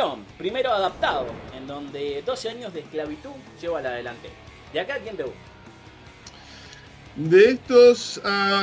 guión, primero adaptado, en donde 12 años de esclavitud lleva a la delantera. ¿De acá quién te gusta? De estos,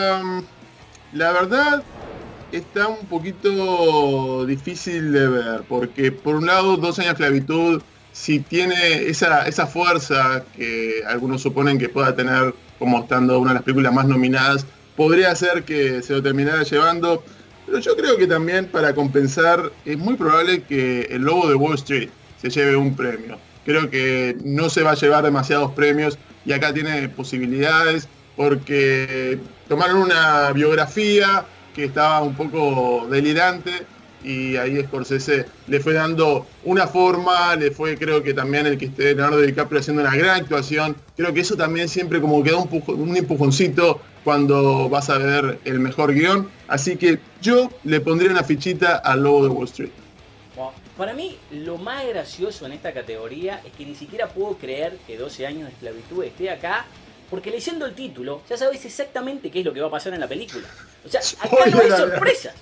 la verdad, está un poquito difícil de ver, porque por un lado, 12 años de esclavitud, si tiene esa fuerza que algunos suponen que pueda tener, como estando una de las películas más nominadas, podría ser que se lo terminara llevando. Pero yo creo que también para compensar es muy probable que El Lobo de Wall Street se lleve un premio. Creo que no se va a llevar demasiados premios y acá tiene posibilidades porque tomaron una biografía que estaba un poco delirante y ahí Scorsese le fue dando una forma, le fue, creo que también el que esté Leonardo DiCaprio haciendo una gran actuación. Creo que eso también siempre como que da un empujoncito cuando vas a ver el mejor guión. Así que yo le pondría una fichita al Lobo de Wall Street. Bueno, para mí, lo más gracioso en esta categoría es que ni siquiera puedo creer que 12 años de esclavitud esté acá, porque leyendo el título ya sabes exactamente qué es lo que va a pasar en la película. O sea, acá no hay sorpresas.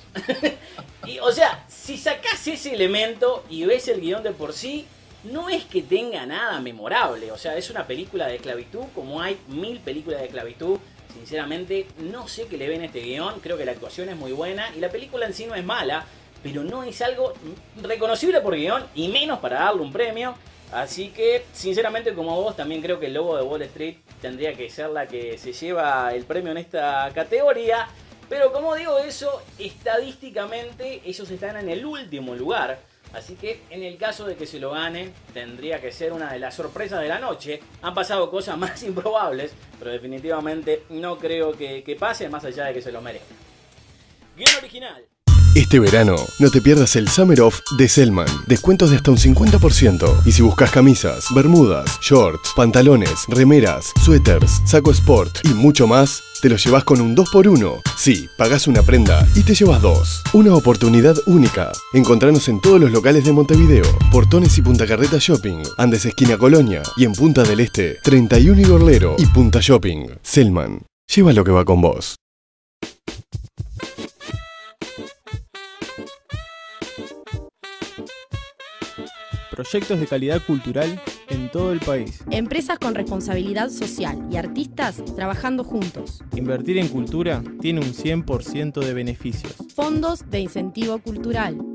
Y, o sea, si sacás ese elemento y ves el guión de por sí, no es que tenga nada memorable. O sea, es una película de esclavitud como hay 1000 películas de esclavitud. Sinceramente, no sé qué le ven a este guión. Creo que la actuación es muy buena y la película en sí no es mala, pero no es algo reconocible por guión y menos para darle un premio. Así que, sinceramente, como vos, también creo que El Lobo de Wall Street tendría que ser la que se lleva el premio en esta categoría. Pero como digo eso, estadísticamente ellos están en el último lugar. Así que en el caso de que se lo ganen, tendría que ser una de las sorpresas de la noche. Han pasado cosas más improbables, pero definitivamente no creo que pase, más allá de que se lo merezca. Guión original. Este verano, no te pierdas el Summer Off de Selman. Descuentos de hasta un 50%. Y si buscas camisas, bermudas, shorts, pantalones, remeras, suéteres, saco sport y mucho más, te lo llevas con un 2x1. Sí, pagás una prenda y te llevas 2. Una oportunidad única. Encontranos en todos los locales de Montevideo, Portones y Punta Carreta Shopping, Andes esquina Colonia y en Punta del Este, 31 y Gorlero y Punta Shopping. Selman, lleva lo que va con vos. Proyectos de calidad cultural en todo el país. Empresas con responsabilidad social y artistas trabajando juntos. Invertir en cultura tiene un 100% de beneficios. Fondos de incentivo cultural.